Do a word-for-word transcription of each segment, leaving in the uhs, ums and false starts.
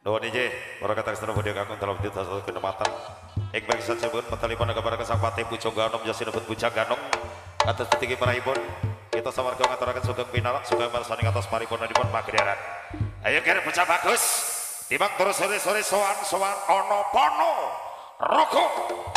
Nuhun injih, para kata sedherek bodhe kakung dalam dita satu kenematan. Ing bagi sajebun metalipun kepada sang Patih Pujangganom jasa nebut Pujangganom. Atas detik parahipun kita sawarga ngaturaken sugeng pinarak sugeng marsani atas paripurna dipun pagederan. Ayo kira bocah bagus. Timbang terus sore-sore sowan-sowan ana pono. Rokok.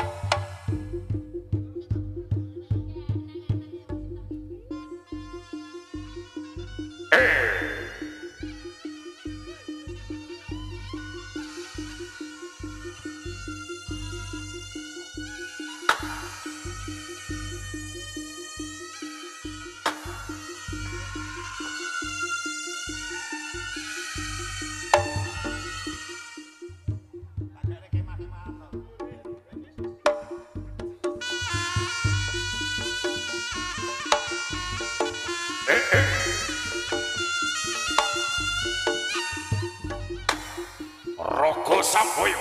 Rogo Samboyo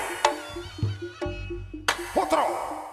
Putra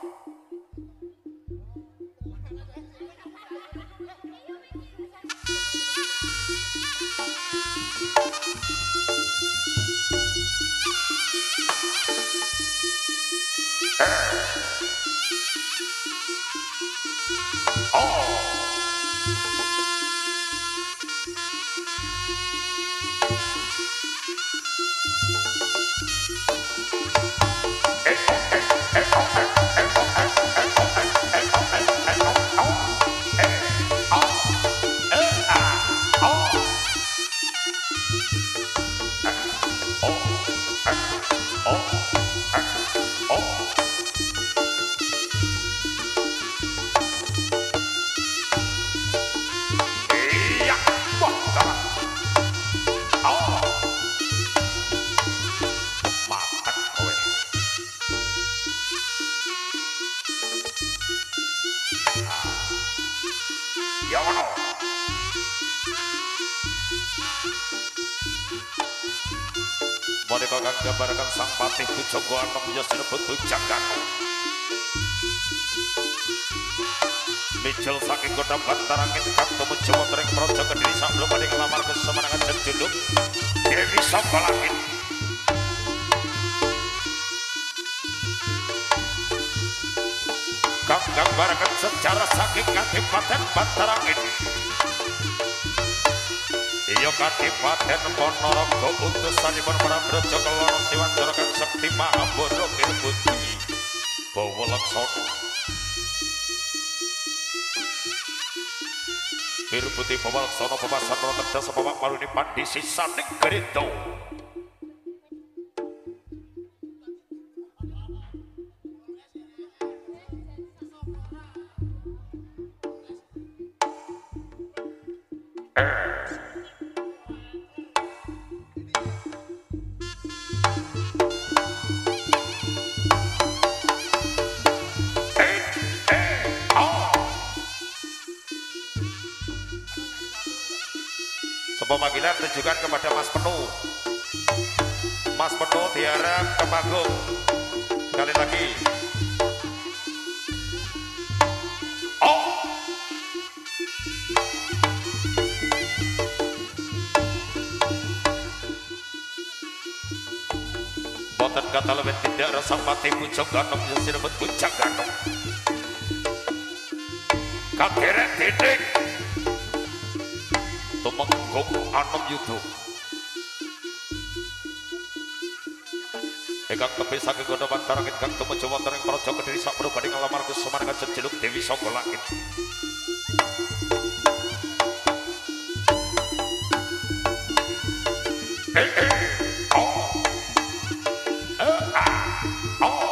Monika kang gambaraken sang Patih Pujangganom yasa nebut Pujangganom. Mijil saking kota Bantarangin kang tumuju wonten ing praja Kediri sampun badhe nglamar kesemenangan jejuluk Dewi Saka Langit. Kang gambaraken sejarah saking Kadipaten Bantarangin. Iya Kadipaten Ponorogo utusanipun Prabraja Kelana Siwandara kang sekti Mahabara Kirbuti Bawa Laksana. Kirbuti Bawa Laksana pepasan Rotedas Bapak Maruni Pandisi Saning Gerito. Pemanggilan tujukan kepada Mas Penu. Mas Penu diarah ke panggung. Sekali lagi. Oh. Boten kata lebih tidak rasa Patih Pujangganom yang sinebut Pujangganom. Kakeret titik. Tumenggung anom yudo Ekang tepi saking gono Bantarangin kang tumuju wonten ing praja Kediri sampun badhe nglamar kesemenangan jejuluk Dewi Saka Langit. Eh eh oh eh ah oh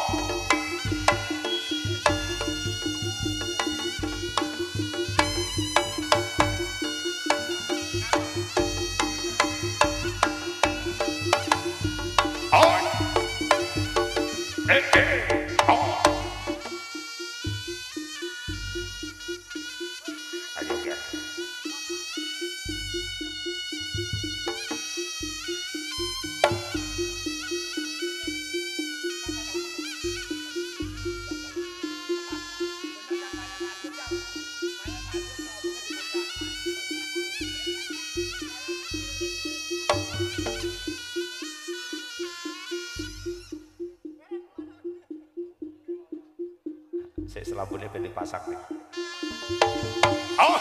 Eh, eh, oh. Ayo ya. Sik selambune ben dipasang nih. Oh.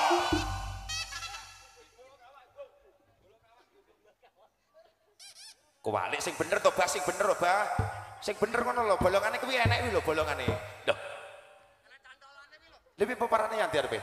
Kuwalik sing bener to, Bah, sing bener, Bah. Sing bener ngono lho, bolongane kuwi enek kuwi lho bolongane. Lho. Lebih peparane yang diarepe.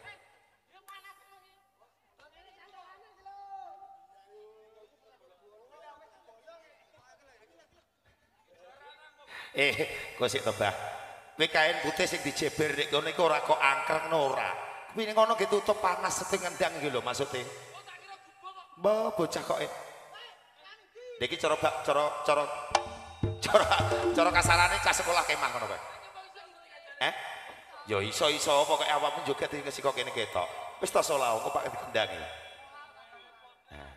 Eh, kok sik to, Bah. Kuwi kain putih sing dijeber nek ngono iku ora kok angkreng ora. Kuwi ning ngono ditutup panas setengah ndang iki lho maksude. Mbah bocah kok niki cara cara cara cara cara kasarane cah sekolah kemah ngono kowe. Eh? Ya iso-iso pokoke awakmu joget iki kok kene ketok. Wis ta solah kok Pak dikendangi. Nah.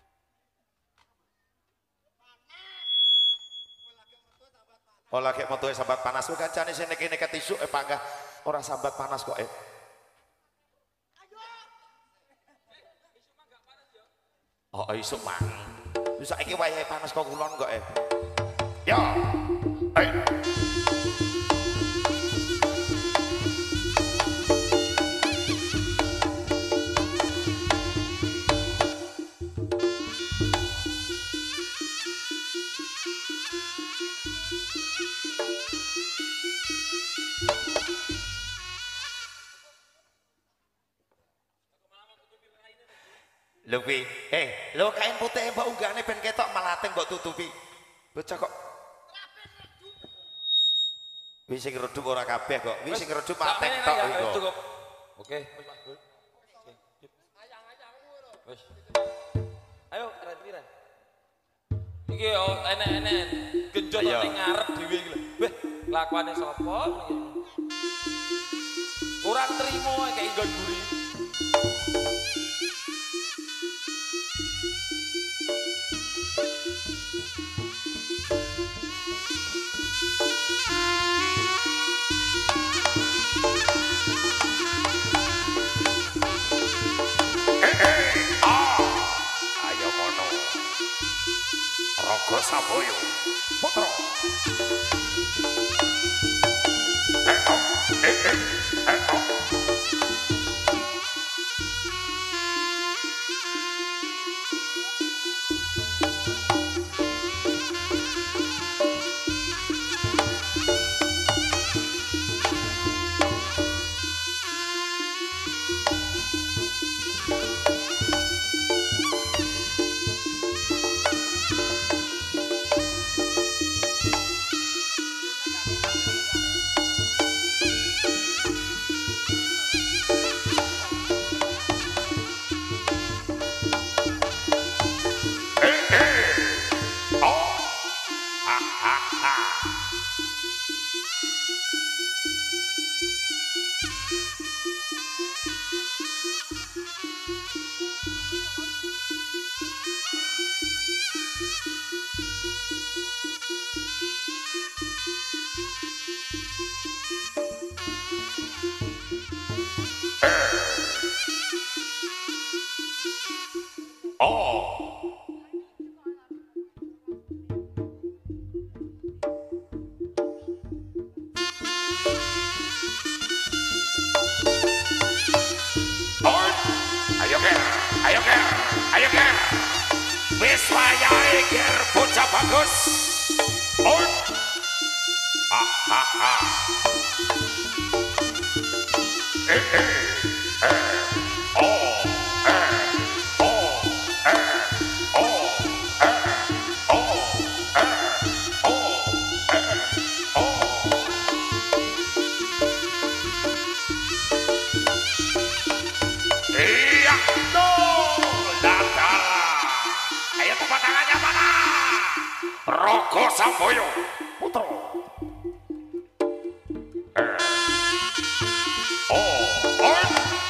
Oh lagi metuhe sambat panas kuwi kancane sing niki neket isuk eh panggah ora sambat panas kok eh. Oh isuk mang. Wis saiki wayahe panas kok kulon kok eh. Yo. Eh. Lebih, eh, lo kain putih mbak unggahnya ben ketok malateng mbak tutupi. Bocah kok. Wis sing redup ora kabeh kok. Wis sing redup matek tok kok. Oke. Wis. Ayo ran-ran. Iki yo enek-enek genjot ning ngarep dhewe iki lho. Weh, kelakuane sapa? Kurang trimo kayak nggon guri. Roko Saboyo Putra eh oh eh eh eh oh bagus. On. Ah ah ah. Eh eh eh. Oh eh. Oh eh. Oh eh. Oh eh. Oh eh. Oh. Iya, no, datang. Ayo tepuk tangannya mana? Roko Samboyo Putra. Eh. Oh, oh.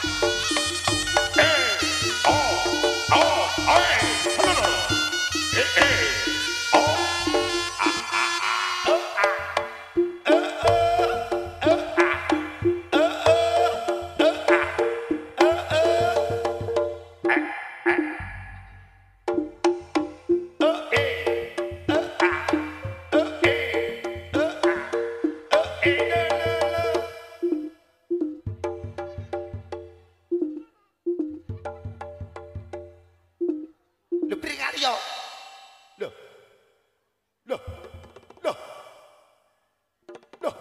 Eh. Oh, oh, oh. Eh, eh. Oh. Ah, ah, ah. Uh, ah. Uh, uh. Uh, ah. Uh, uh. Uh, ah. Uh, uh. Eh, eh. Uh, eh. Uh, ah. Uh, eh. ya. Loh. Loh. Loh. Loh.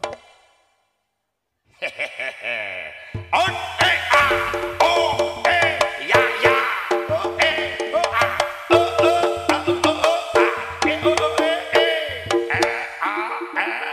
Hehehe. On eh ah. Oh eh ya ya. Oh eh oh ah. Oh oh ah oh oh ah. Eh oh oh eh eh. Eh ah eh.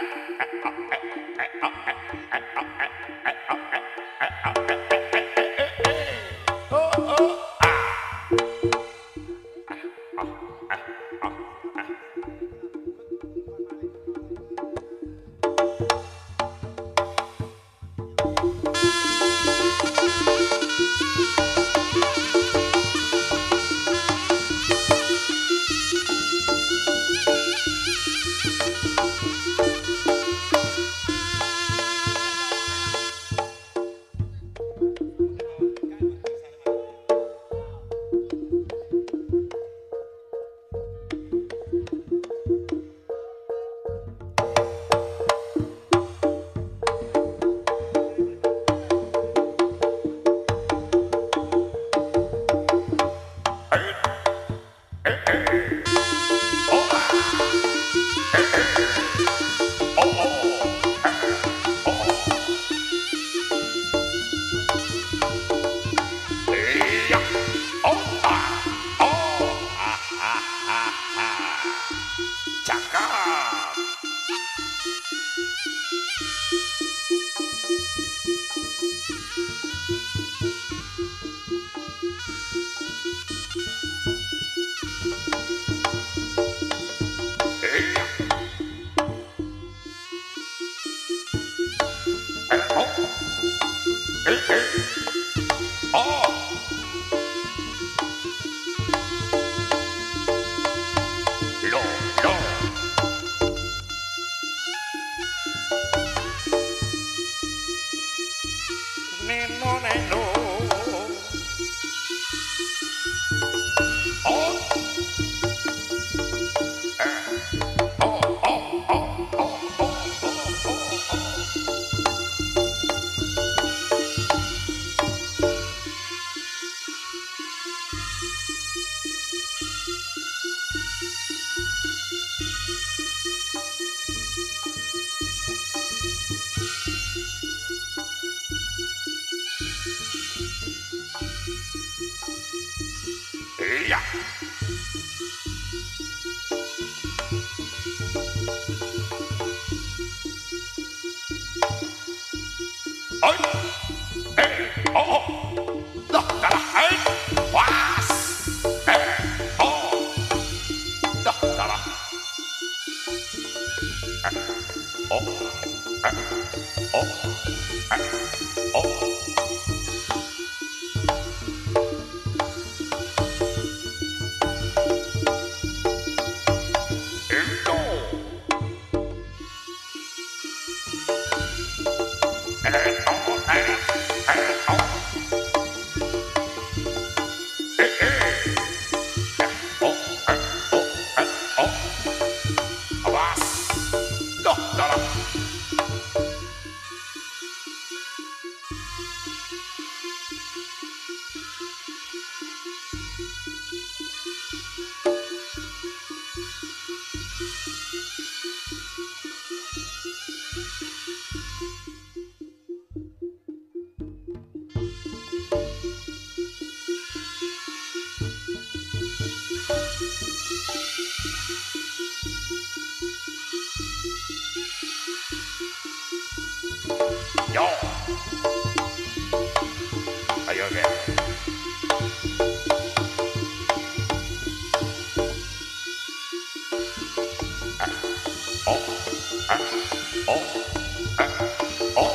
Yo. Ayo, okay. Ah. Oh. Ah. Oh. Ah. Oh.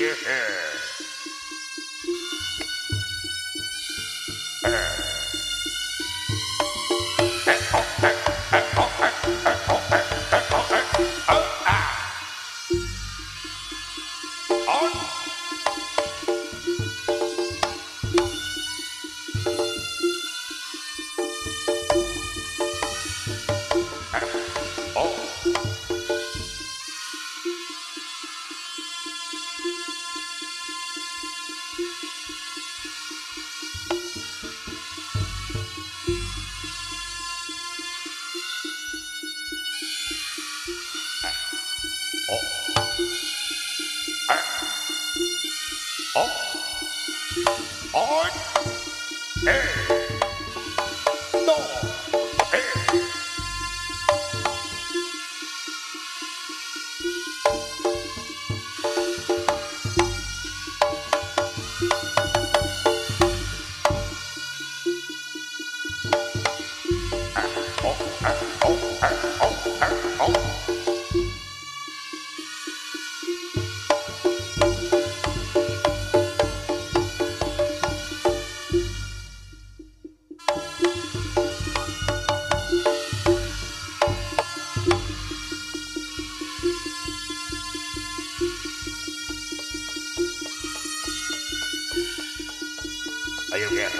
Ayo Ger,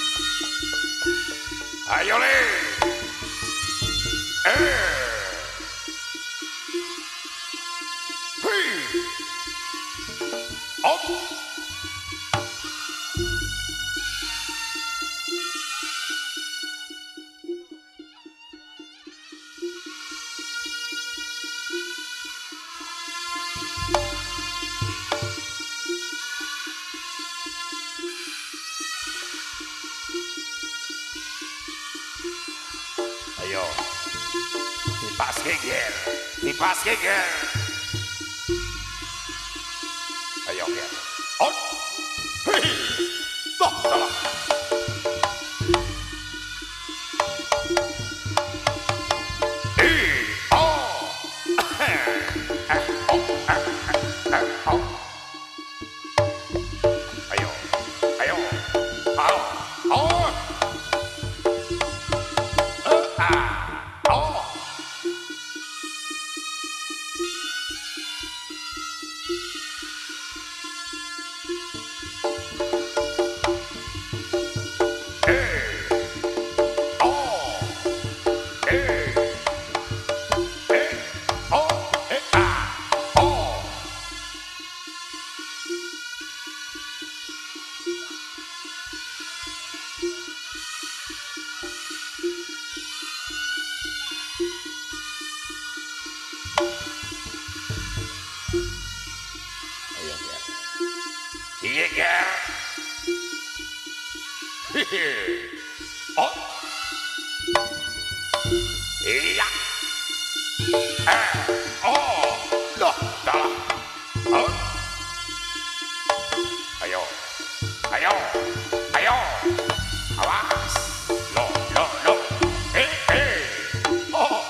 ayo le, eh, hei, op, ayo, dipas Ger, dipas Ger, ayo Ger, on, hei, toh, tolong, eh, oh, eh, eh, oh, eh, eh, oh, ayo, ayo, oh, oh. Iya Ger, hehe, oh, iya, eh, oh, loh, dalam, oh, ayo, ayo, ayo, awas, loh, loh, loh, eh, eh, oh.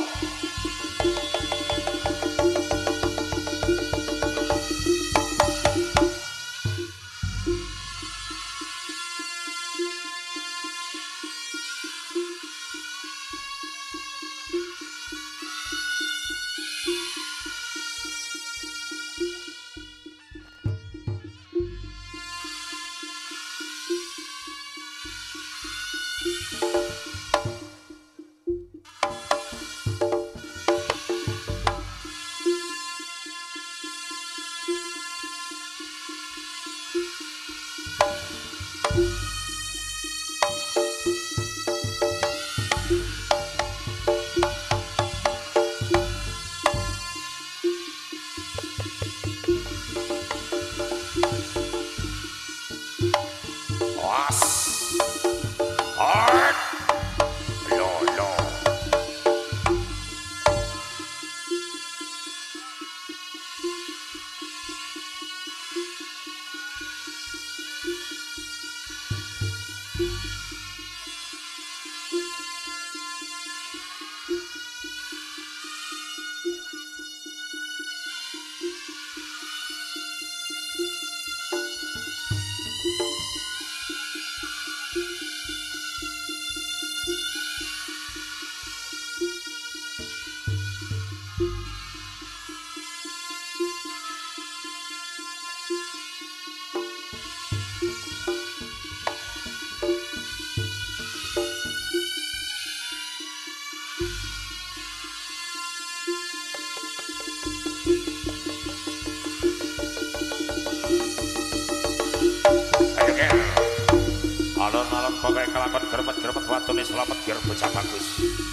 alon-alon pokoke kelakon gremet-gremet watune slamet biar bocah bagus.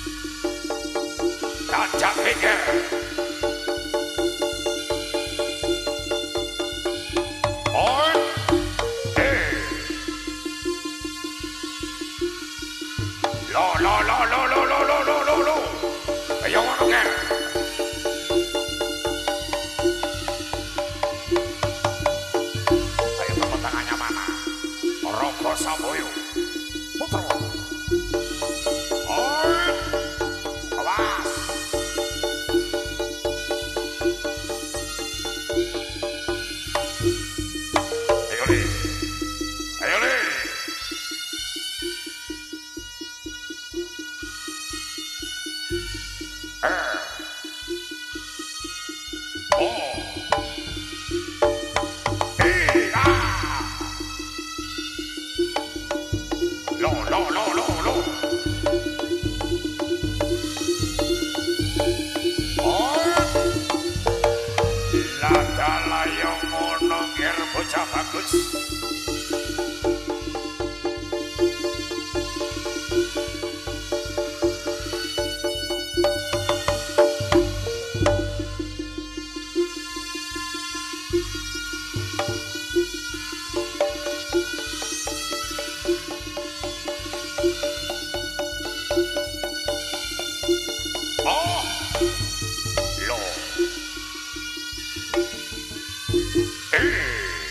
Kacang pikir. On. Eh. Lo lo lo lo lo lo lo lo lo lo. Ayo ngono kan. Ayo tepuk tangannya mana? Roko Samboyo. Putra. On. Awas. Ayo li. Ayo li. Er. Oh. Eh, ah. Lo, lo, lo, lo, lo. Oh. Ladala yang ngono ger bocah bagus. Oh. Lo. Eh.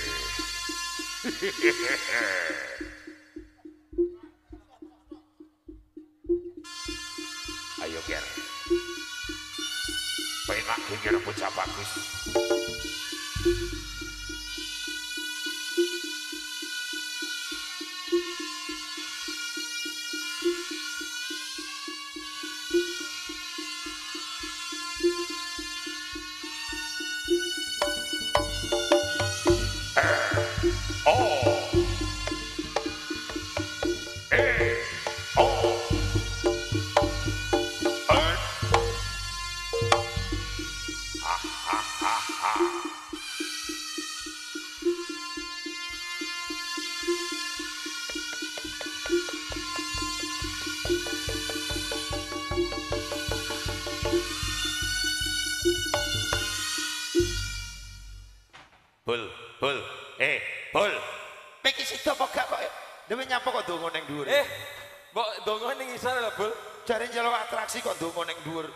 Ayo ger. Penak ger bocah bagus. Oh. Eh. Oh. Eh. Ah, ah, ah, ah. Bul, bul, eh, bul. Iki sida apa gak kok? Dewe nyapa kok ndonga ning dhuwur. Eh, mbok ndonga ning isor lho, Bul. Jare njaluk atraksi kok ndonga ning dhuwur.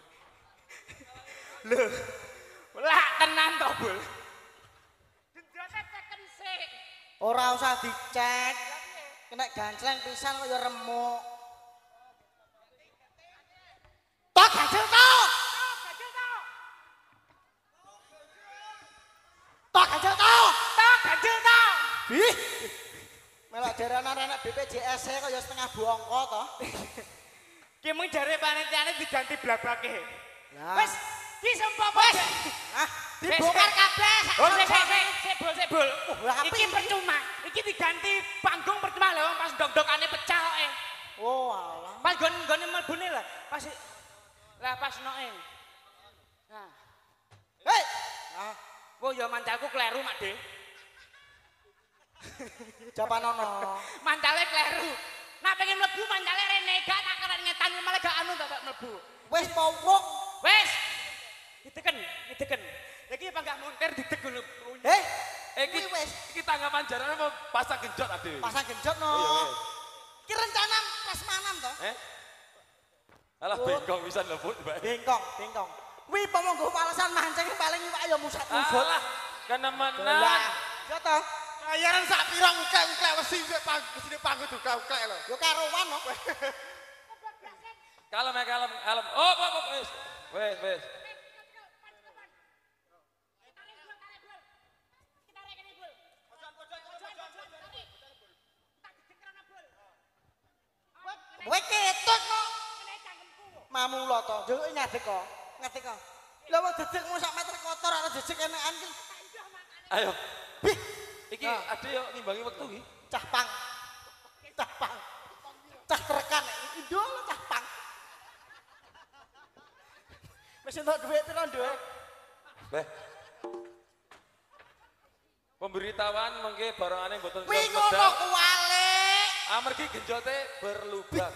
Lho. Lah tenan to, Bul. Dendone teken sik. Ora usah dicek. Kena gancleng pisan kok ya remuk. Tok ganjel tok. Ganjel to. Tok ganjel tok. Tok ganjel to. Ih. Melok jaranan anak B P J S kok ya setengah bongko to. Ki mung jare panitiane diganti blak-blake. Lah. Wis, ki sempo wis. Ah, dibongkar kabeh. Oh, sik sik sik bul sik bul. Lah, apa Iki ini? percuma. Iki diganti panggung percuma lho pas dok-dokane pecah kok. eh. Oh, alah. Pas gon-gone mlebune lah. Pas lah pas noke. Nah. Hei. Ah, Wo ya mancalku kleru, Mak De. japanono. Mancale kleru. Nak pengen mlebu mancale rene gak tak keren ngetan malah gak anu tak mlebu. Wis powok. Wes. Diteken, diteken. Iki apa gak montir didek ngono. Hei. Eh, iki Kuwi wis iki tanggapan jarane mau pasang genjot ade. pasang genjot no. Oh, iya, wis. Ki rencana prasmanan to. Eh? Alah Oh. bengkong pisan lho, Bul, Mbak. Bengkong, bengkong. Kuwi pomonggo palesan mancing paling iwak ya musat-musut. Alah, kenemenan. Lah, ya to. Bayaran sak pira ngklek-ngklek wesi wis panggung uklek-uklek lho. Yo karuan no. Kalem ya, kalem, kalem. Oh, oh, oh, wis. Wis, wis. Kowe ketut no. Mamula to. Yo ngadeg kok. Ngadeg kok. Lah wong dedekmu sak meter kotor ora dedek enekan ki. Ayo. Bih, Iki Nah. ade yo nimbangi wektu iki. cah pang. Cah pang. Cah terekan indo lo cah pang. Wis entuk dhuwit pira, Nduk? Beh. Pemberitahuan mengke barangane mboten Kuwi ngono kuwalik. Amargi genjote berlubang.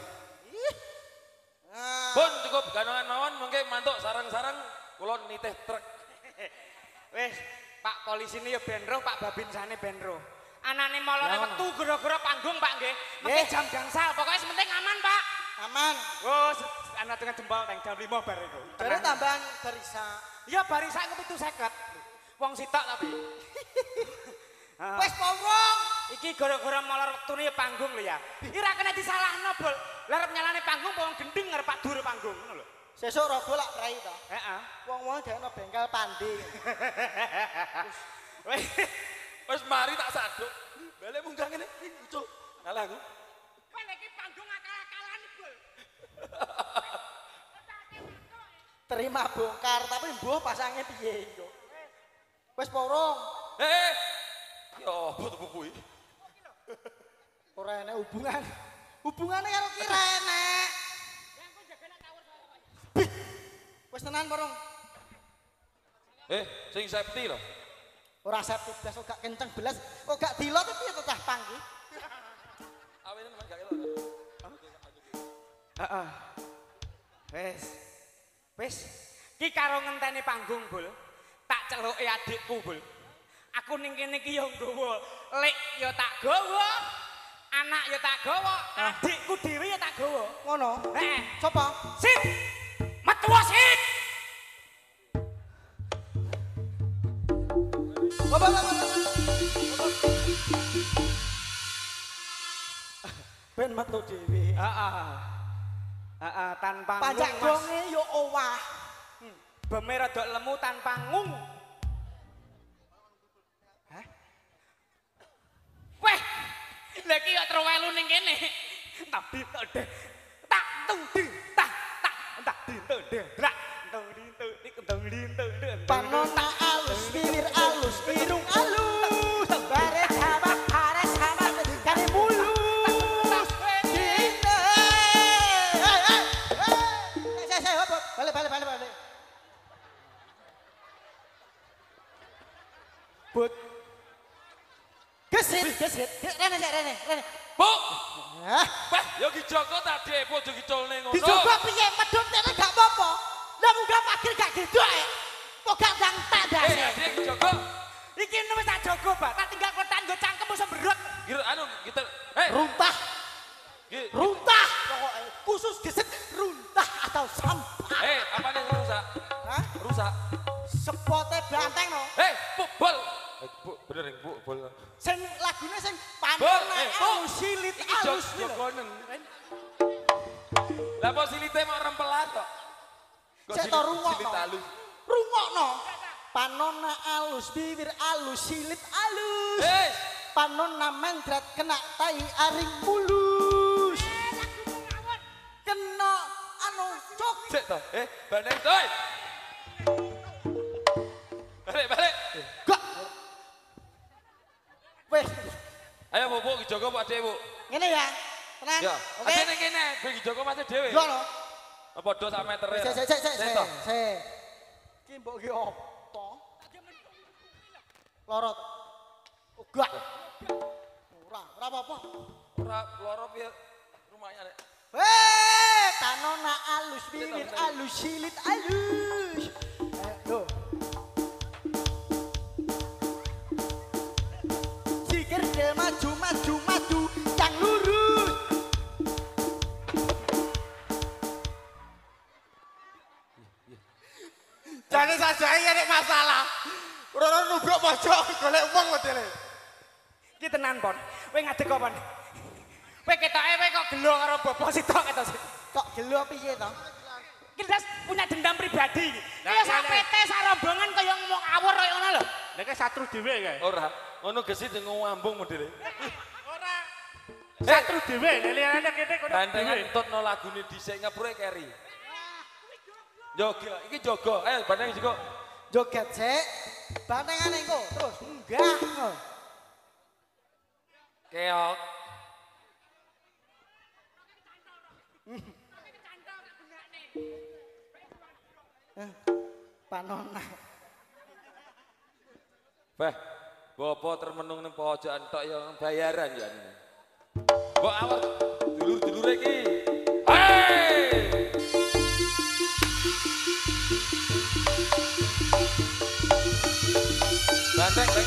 Ah. Pun cukup ganongan mawon mengke mantuk sarang-sarang kula nitih truk. Wis, Pak polisi ini ya benro, Pak Babinsane benro. Anane molone Ya, metu gara-gara panggung, Pak nggih. Mengke jam gangsal, pokoknya sementing aman, Pak. Aman. Oh, ana dengan jempol teng jam lima bar iku. Jadi tambahan barisa. Ya barisa iku pitu seket. Wong sitok tapi. Wes powong. Iki gara-gara molor wektune ya panggung lho ya. Iki ra kena disalahno, Bol. Lah arep nyalane panggung wong gendeng ngarep Pak Dur panggung ngono lho. Sesuk rogo lak prai to. Heeh. Wong-wong dhekno bengkel pandi. Wis Wis mari tak saduk. Balik munggah ngene. Ucuk. Kalah aku. kowe iki panggung akal-akalan, Bol. Terima bongkar tapi mbuh pasangnya piye iku. Wes powong. Eh. Ya apa tuh kuwi? Ora enek hubungan. Hubungane karo kira enek. Wes tenan porong. Eh, sing safety lho. Ora septic blas kok gak kenceng belas. Kok gak dilot tapi piye to tah panggi. Awene men gak elok. Heeh. Wis. Wis. Ki karo ngenteni panggung, Bul. Tak celuki adikku, Bul. Aku ning kene iki yo nggawa lek yo tak gawa. Anak yo tak gawa, adikku dhewe yo tak gawa. Ngono. Heeh. Coba. Sit. Metu sit. Bapak bapak. Ben metu dhewe. Heeh. Heeh, tanpa Pajak ngung, Mas. donge yo owah. Beme rada lemu tanpa ngung. Hah? Weh, lha iki yo trowelu ning kene. Tapi tok deh. Tak tung di tak tak tak di tung deh. Drak tung di tung di tung di tung deh. Panona alus, bibir alus, irung alus. Bare sama, bare sama, kare mulus. Dine. Hei, hei, hei. Saya, saya, hop, hop. Balik, balik, balik, balik. But. Gesit, gesit. Rene, rene, rene. Bu. Hah? Wah, yo ki Joko tak depo jo ki colne ngono. Dicoba piye medhot dene gak apa-apa. Lah munggah pagir gak gitu ae. Kok gak ndang tak Eh, dase. adik ki Joko. Iki wis tak jogo, Pak. Tak tinggal kotan nggo cangkem semberut. Kira anu kita eh Runtah, ki runtah pokoknya. Khusus gesit runtah atau sampah. eh apa nih rusak? Hah? Rusak. Sepote banteng no. Eh, bu, bol. Eh, bu, bener yang bu, bol. Sing lagune sing Bol, panona eh, bu. alus silit Iki Jok alus lho. Jokonen. Lah apa silite mau rempelan tok? Kok Cek silit- to rungokno. Silit halus. Rungokno. Panona alus, bibir alus, silit alus. Eh, Panona mendrat kena tai aring mulus. Kena anu cok. cek to. Eh, bandeng toy. Balik, balik. Gak. Wes, Ayo bu, bu, ki Joko Pak Dewo. ngene ya. Tenang. Ya, Oke. ada ning kene, ben ki Joko mate dhewe. Yo no. Apa do sak meter ya? Sik sik sik sik. Sik to. Sik. Ki mbok ki apa? Lorot. Oh, gak. Ora, ora apa-apa. Ora loro piye rumahnya nek. Hei, tanona alus, bibir alus, silit alus. Eh, yo. Sikir dia maju, maju, maju, yang lurus. Jangan saja ini masalah. Roro nubruk pojok golek uang modele. Iki tenan, Pon. Kowe ngadeg kok, Pon. Kowe ketoke kowe kok gelo karo Bobo sitok ketok sih. Kok gelo piye to? Kita punya dendam pribadi. Kaya sak P T sak rombongan kaya ngomong awur kaya ngono lho. Nek satru dhewe kae. Ora, ngono gesit yang ngambung modele. Satru dhewe, lelene kene kono Gandengan dhewe. tutno lagune dhisik ngapure keri. Jogo, iki jogo. Ayo bandeng Joko. Joget sik. Bantengane engko, terus munggah. Keok. Eh, Panona. Beh, bopo termenung ning pojokan tok ya bayaran ya. Mbok awak dulur-dulure iki. Hei! Banteng, Bang.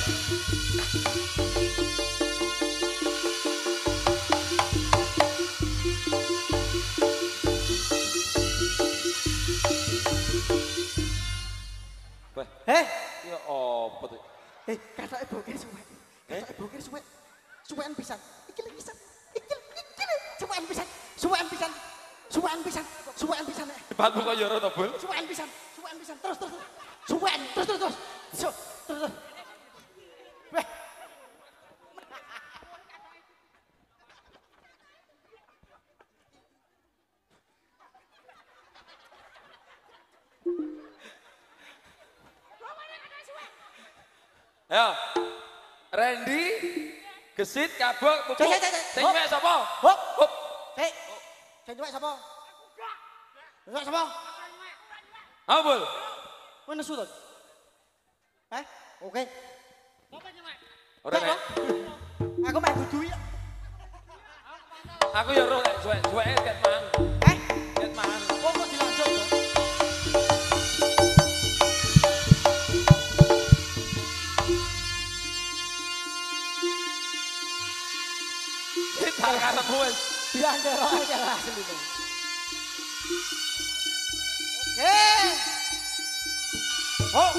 Eh, Ya apa tuh? eh katake boker suwek. Katake boker suwek. Suwekan pisan. Iki lagi pisan. Iki iki suwekan pisan. Suwekan pisan. Suwekan pisan. Suwekan pisan. Debatmu kok yo ora to, Bul? Suwekan pisan. Suwekan pisan. Terus terus. Suwekan terus terus terus. Terus terus. Weh. Ayo. Randy, Gesit, Kabok, Pupuk. Cek, cek, cek. Sing nyuwek sapa? Hop. Hop. Hei. Sing nyuwek sapa? Nyuwek sapa? Apa, Bul? Kowe nesu to? Eh? Oke. Ora nek. Aku mek dudu ya. Aku ya roh lek suwek-suweke ket mang. Eh? Ket mang. Kok kok dilanjut to? Kita karepmu wis. Biar karo aja lah selino. Oke. Oh.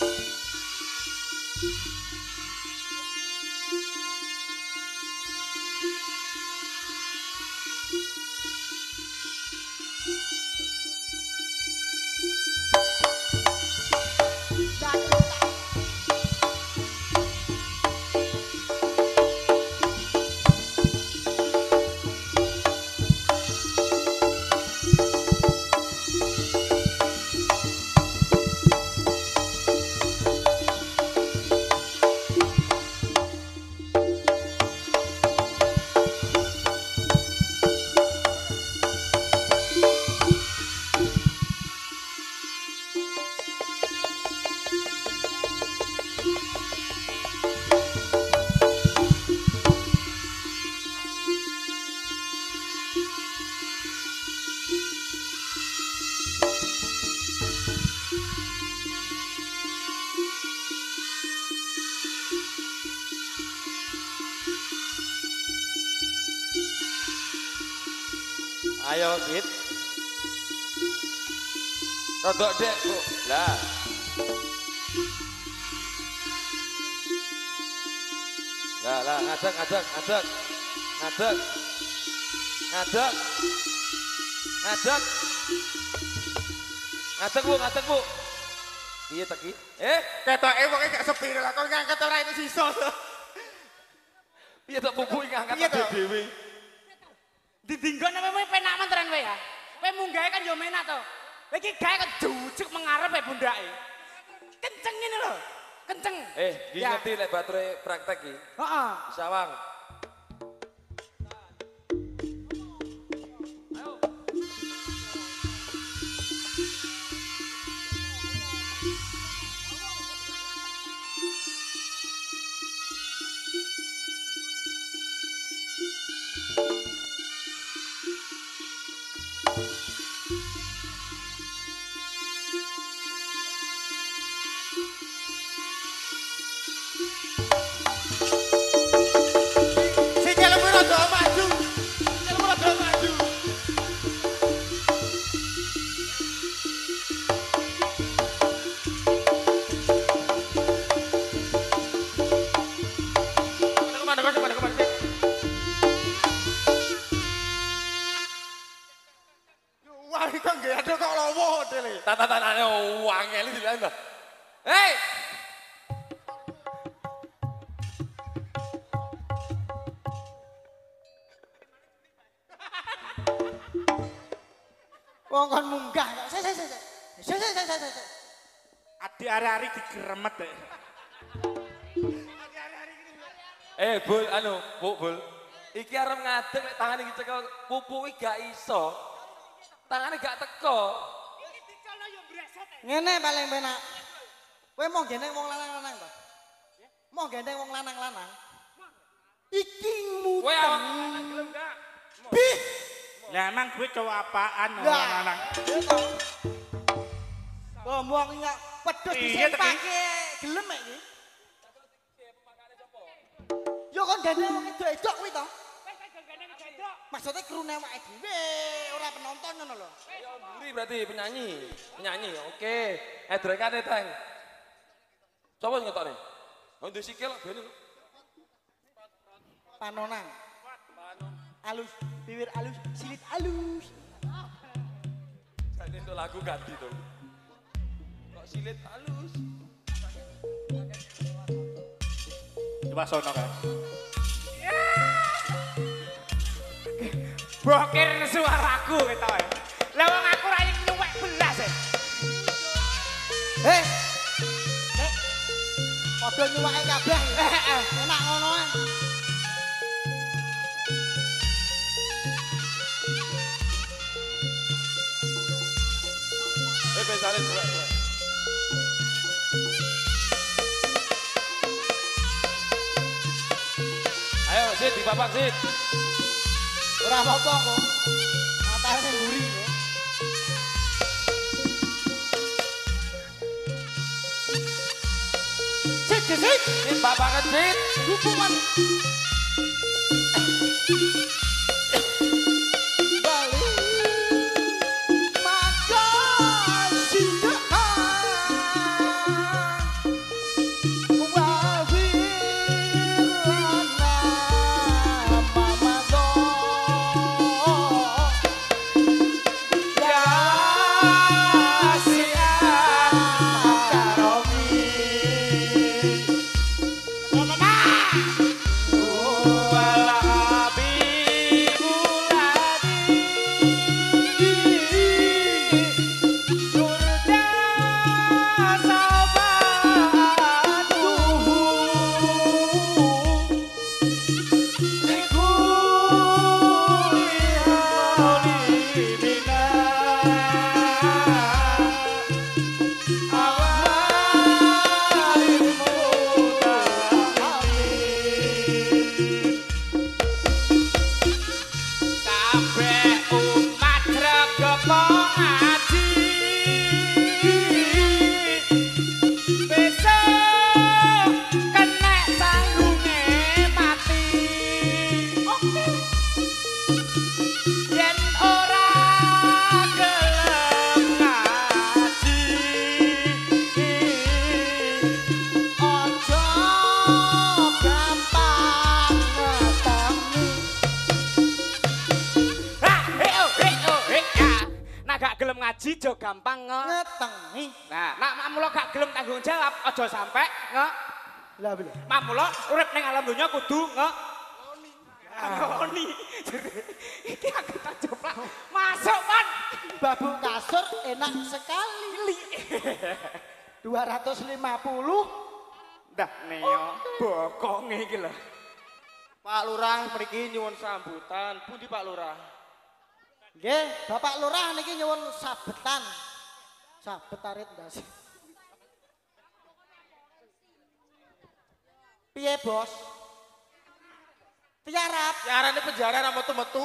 Ayo, Sit. Rodok dek, Bu. Lah. Lah, lah, ngadeg, ngadeg, ngadeg. Ngadeg. Ngadeg. Ngadeg. Ngadeg, Bu, ngadeg, Bu. Iya, teki. Eh, Ketoke wong gak sepiro lah, kok ngangkat ora ini sisa. iya tak Pupu ngangkat Iya, toh. dhewe. Didinggon namanya penak menteran kowe ya. Kowe munggahe kan yo menak to. Kowe iki gawe kan jujuk mengarep e bundake. Kenceng ngene lho. Kenceng. Eh, iki Ya. ngerti lek baterai praktek iki. Heeh. Sawang. Sikil mu rada maju. Sikil mu rada maju. Kemana, kemana, kemana, kemana, sih? Wah, ini kok nggak ada kok lowo dele. Tata-tatane uang ngene dibilang to. Hei! Wong kon munggah kok. Sik sik sik. Sik sik sik sik. sik. Adik hari-hari digeremet deh. Eh, Bul, anu, Bu, Bul. Iki arep ngadeg lek tangane iki cekel Pupu iki gak iso. Tangane gak teko. Ngene paling penak. Kowe mau gendeng wong lanang-lanang to? Mau gendeng wong lanang-lanang. Iki Kowe awak muteng. gelem gak? Bih. Lah emang gue cowok apaan Lah. orang-orang? Ngomong nyak pedes Iya, disempake gelem iki. Yo kon gane wong edok kuwi to. Maksudnya krune awake dhewe, ora penonton ngono lho. Ya mburi berarti penyanyi. Penyanyi. Oke. Edrekane Teng. Coba ngetokne. Oh ndek sikil bene lho. Panonang. Alus, bibir alus, silit alus. Jadi itu lagu ganti tuh. Kok silit halus. Coba sono kan. Bokir suaraku ketoke. Lah wong aku ra nyuwek belas e. Heh. Nek padha nyuwake kabeh. Heeh, enak ngono ae. Eh besalin tuwek tuwek. Ayo sit di papak sit. Ora apa-apa kok. Matane mburi kok. Sit, sit, sit. Sit papakan sit. Hubungan. Balik. Maka sindahan. Wawirana mamado. Ya siang karomi. Ngaji jo gampang nge. Ngetengi. Nah, nak mamulo gak gelem tanggung jawab, aja sampe nge. Lah bila. Mamulo urip ning alam donya kudu nge. Ngoni. Iki aku tak coba. Masuk, Pan. Babu kasur enak sekali. dua ratus lima puluh. Dah neo bokonge iki lho. Pak Lurah mriki nyuwun sambutan. Pundi Pak Lurah? Nggih, Bapak Lurah niki nyuwun sabetan. Sabet arit ndas. Piye, Bos? Tiarap. Carane penjara ra metu-metu.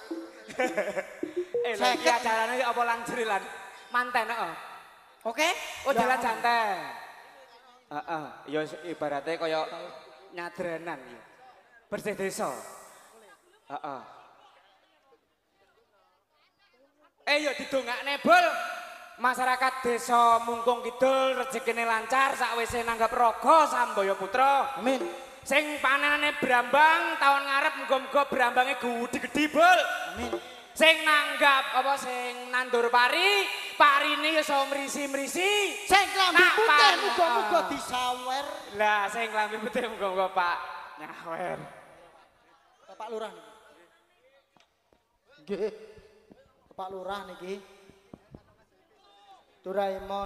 Eh, lha iki acarane apa lanjrilan? Manten heeh. Oke? Oh, jalan santai. Heeh, ya ibaratnya kaya nyadranan ya. Bersih desa. Heeh. Eh yo didongakne bol. Masyarakat desa Mungkung Kidul rezekine lancar sakwise nanggap raga Sambaya Putra. Amin. Sing panenane brambang tahun ngarep muga-muga brambange gedhi-gedhi bol. Amin. Sing nanggap apa sing nandur pari, parine iso mrisi-mrisi. Sing klambi Nak putih pan- muga-muga ah. disawer. Lah sing klambi putih muga-muga Pak nyawer. Bapak Lurah niki. Nggih. Bapak Lurah niki. Doraemon.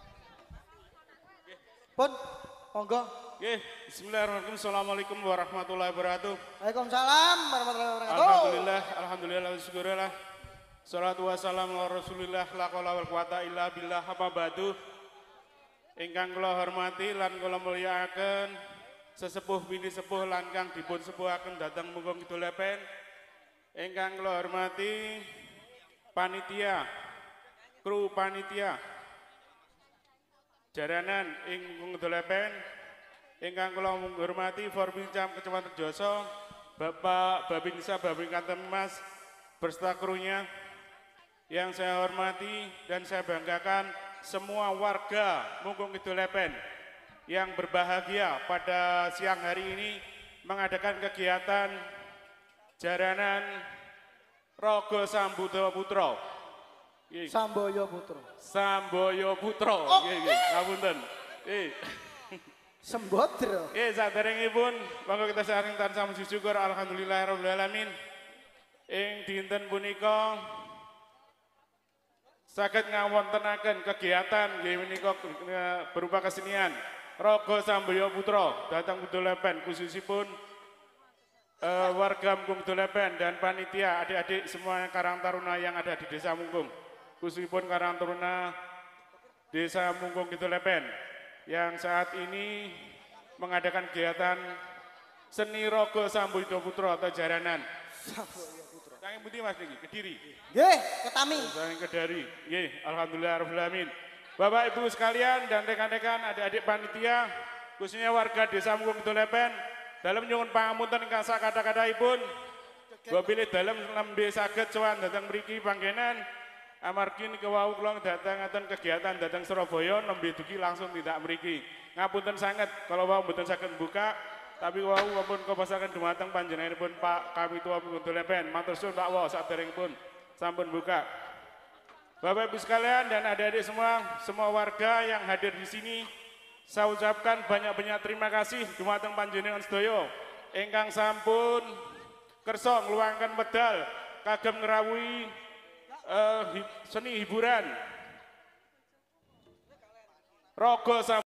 Pun, monggo. Nggih, bismillahirrahmanirrahim. Assalamualaikum warahmatullahi wabarakatuh. Waalaikumsalam warahmatullahi wabarakatuh. Alhamdulillah, alhamdulillah wa syukurillah. Salatu wassalamu ala Rasulillah la qaula wal quwata illa billah amma ba'du. Ingkang kula hormati lan kula mulyakaken sesepuh bini sepuh langkang dipun sepuhaken dhateng munggung kidul lepen. Ingkang kula hormati panitia, kru panitia jaranan ing munggung kidul lepen. Ingkang kula hormati Forbincam Kecamatan Joso, Bapak Babinsa Babing Kantemas beserta krunya. Yang saya hormati dan saya banggakan semua warga Munggung Kidul Lepen yang berbahagia pada siang hari ini mengadakan kegiatan jaranan Rogo Sambudo Putro. Samboyo Putro. Samboyo Putro. Nggih, nggih, ngapunten. Nggih. Sembodro. Nggih, saderengipun monggo kita saring tansah muji syukur alhamdulillahirabbil alamin. Ing dinten punika saged ngawontenaken kegiatan nggih menika berupa kesenian Rogo Samboyo Putro dhateng Kidul Lepen khususipun uh, warga Munggung Kidul Lepen dan panitia adik-adik semua Karang Taruna yang ada di Desa Munggung, khususipun Karang Taruna Desa Munggung Kidul Lepen yang saat ini mengadakan kegiatan seni Rogo Samboyo Putro atau jaranan. Saking putih Mas niki, Kediri. Nggih, Ketami. Saking Kedari. Nggih, alhamdulillah rabbil alamin. Bapak Ibu sekalian dan rekan-rekan adik-adik panitia, khususnya warga Desa Munggung Kidul Lepen, dalem nyuwun pangapunten ingkang sak kata-kataipun. Bila dalem lembe saged sowan dhateng mriki panggenan amargi nika wau kula datang kegiatan dhateng Surabaya nembe dugi langsung tidak mriki. Ngapunten sanget kalau wau mboten saged buka, tapi wau pun kepasaken dumateng panjenenganipun Pak Kapitua Munggung Kidul Lepen. Matur suwun Pak Wo saderengipun sampun buka. Bapak Ibu sekalian dan adik-adik semua, semua warga yang hadir di sini, saya ucapkan banyak-banyak terima kasih dumateng panjenengan sedaya ingkang sampun kersa ngluangken medal kagem ngrawuhi uh, seni hiburan Rogo